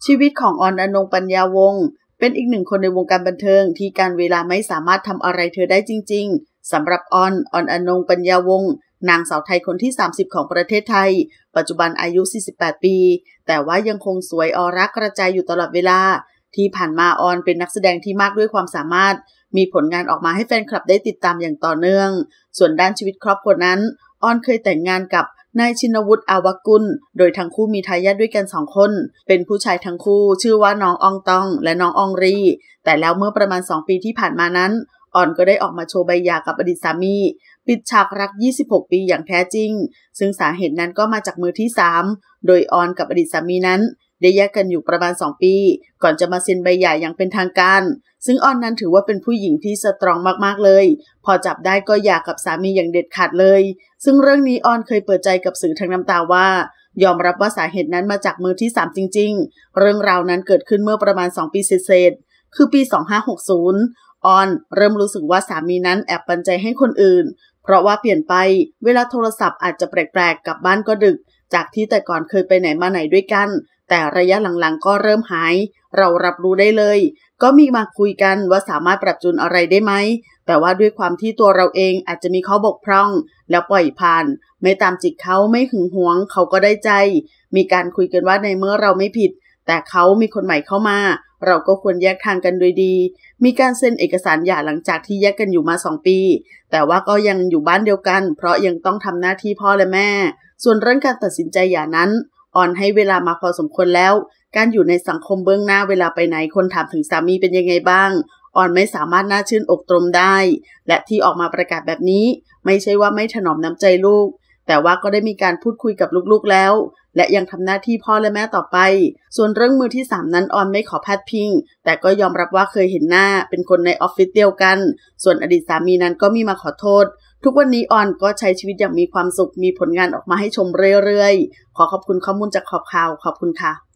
ชีวิตของออนอนงค์ ปัญญาวงศ์เป็นอีกหนึ่งคนในวงการบันเทิงที่การเวลาไม่สามารถทำอะไรเธอได้จริงๆสำหรับออนอนงค์ ปัญญาวงศ์นางสาวไทยคนที่30ของประเทศไทยปัจจุบันอายุ48ปีแต่ว่ายังคงสวยออร่ากระจายอยู่ตลอดเวลาที่ผ่านมาออนเป็นนักแสดงที่มากด้วยความสามารถมีผลงานออกมาให้แฟนคลับได้ติดตามอย่างต่อเนื่องส่วนด้านชีวิตครอบครัวนั้นออนเคยแต่งงานกับนายชินวุฒิ อาวกุลโดยทั้งคู่มีทายาทด้วยกัน2คนเป็นผู้ชายทั้งคู่ชื่อว่าน้องอองตองและน้องอองรีแต่แล้วเมื่อประมาณ2ปีที่ผ่านมานั้นออนก็ได้ออกมาโชว์ใบหย่ากับอดีตสามีปิดฉากรัก26ปีอย่างแท้จริงซึ่งสาเหตุนั้นก็มาจากมือที่3โดยออนกับอดีตสามีนั้นได้แยกกันอยู่ประมาณ2ปีก่อนจะมาเซ็นใบหย่าอย่างเป็นทางการซึ่งออนนั้นถือว่าเป็นผู้หญิงที่สตรองมากๆเลยพอจับได้ก็หย่ากับสามีอย่างเด็ดขาดเลยซึ่งเรื่องนี้ออนเคยเปิดใจกับสื่อทั้งน้ำตาว่ายอมรับว่าสาเหตุนั้นมาจากมือที่3จริงๆเรื่องราวนั้นเกิดขึ้นเมื่อประมาณ2ปีเศษๆคือปี2560ออนเริ่มรู้สึกว่าสามีนั้นแอบปันใจให้คนอื่นเพราะว่าเปลี่ยนไปเวลาโทรศัพท์อาจจะแปลกๆกลับบ้านก็ดึกจากที่แต่ก่อนเคยไปไหนมาไหนด้วยกันแต่ระยะหลังๆก็เริ่มหายเรารับรู้ได้เลยก็มีมาคุยกันว่าสามารถปรับจูนอะไรได้ไหมแต่ว่าด้วยความที่ตัวเราเองอาจจะมีข้อบกพร่องแล้วปล่อยผ่านไม่ตามจิกเขาไม่หึงหวงเขาก็ได้ใจมีการคุยกันว่าในเมื่อเราไม่ผิดแต่เขามีคนใหม่เข้ามาเราก็ควรแยกทางกันโดยดีมีการเซ็นเอกสารหย่าหลังจากที่แยกกันอยู่มา2ปีแต่ว่าก็ยังอยู่บ้านเดียวกันเพราะยังต้องทำหน้าที่พ่อและแม่ส่วนเรื่องการตัดสินใจหย่านั้นออนให้เวลามาพอสมควรแล้วการอยู่ในสังคมเบื้องหน้าเวลาไปไหนคนถามถึงสามีเป็นยังไงบ้างออนไม่สามารถน่าชื่นอกตรมได้และที่ออกมาประกาศแบบนี้ไม่ใช่ว่าไม่ถนอมน้ำใจลูกแต่ว่าก็ได้มีการพูดคุยกับลูกๆแล้วและยังทำหน้าที่พ่อและแม่ต่อไปส่วนเรื่องมือที่3นั้นออนไม่ขอพาดพิงแต่ก็ยอมรับว่าเคยเห็นหน้าเป็นคนในออฟฟิศเดียวกันส่วนอดีตสามีนั้นก็มีมาขอโทษทุกวันนี้ออนก็ใช้ชีวิตอย่างมีความสุขมีผลงานออกมาให้ชมเรื่อยๆขอขอบคุณข้อมูลจากขอบข่าวขอบคุณค่ะ